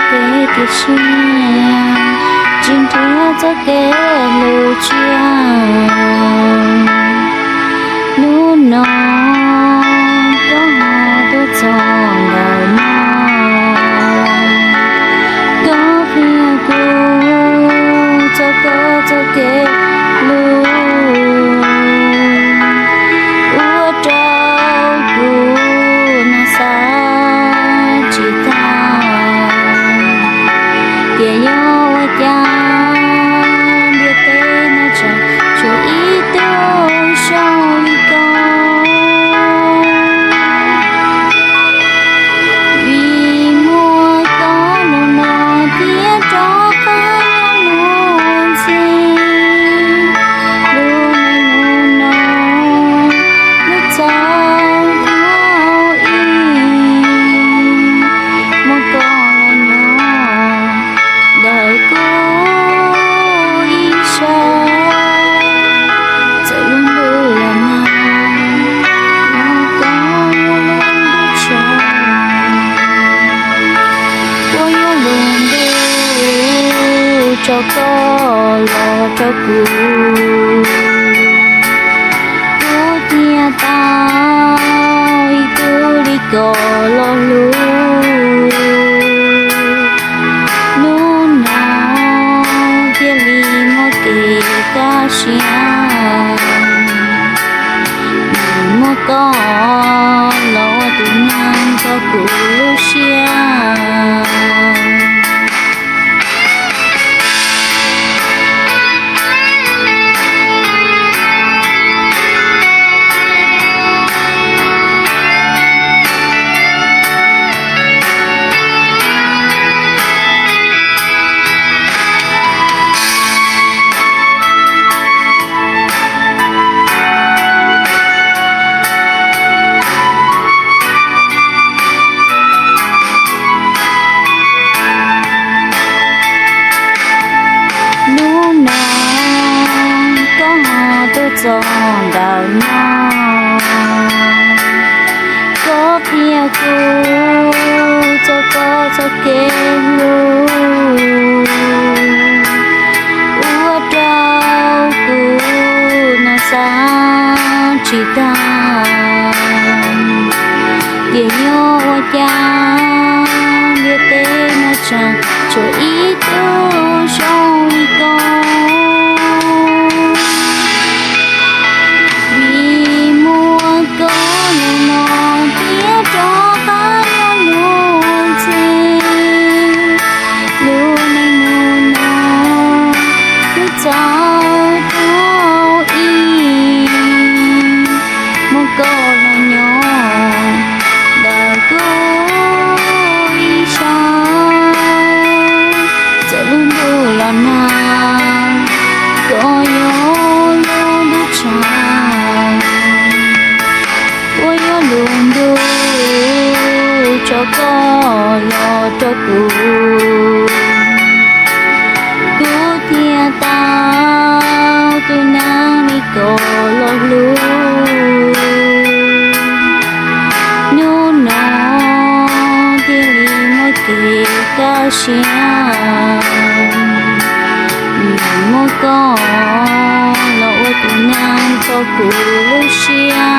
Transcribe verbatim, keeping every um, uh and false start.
kê kê chia chính thế cho kê lưu chia nu nó có họ tôi chọn đời nó có phía cô cho có cho kê lưu ua trao cô na sa chỉ ta kia yo cha biết tên nó chẳng cho ý tôi sau đi con vì mua có nó nó thiết cho cái luôn xin luôn luôn nó nó sao thao ý một con nhỏ đời cô ý sao sẽ luôn đưa là nào nó có luôn đưa cho cô yêu luôn đưa cho có lo cho cô cô tia tao ý cứ đi có lo luôn nu nào kia li một kỳ ca xiang một con lo tu nang cho cụ xiang nu nào có họ tôi chọn đời nó có phía cô cho có cho kê luôn ua trao cô na sa chỉ ta kia yo cha biết tên nó chẳng cho ý tôi sau đi con vì mua có nó nó thiết cho cái luôn xin luôn anh luôn nó cứ sao thao ý một con nhỏ đời cô ý sao sẽ luôn đưa là nào có yo luôn đưa chào có yo luôn đưa cho có lo cho cô cô tia tao tôi nang đi có lo luôn nu nó kia li một kỳ ca xiang một con lo tu nang cho cô xiang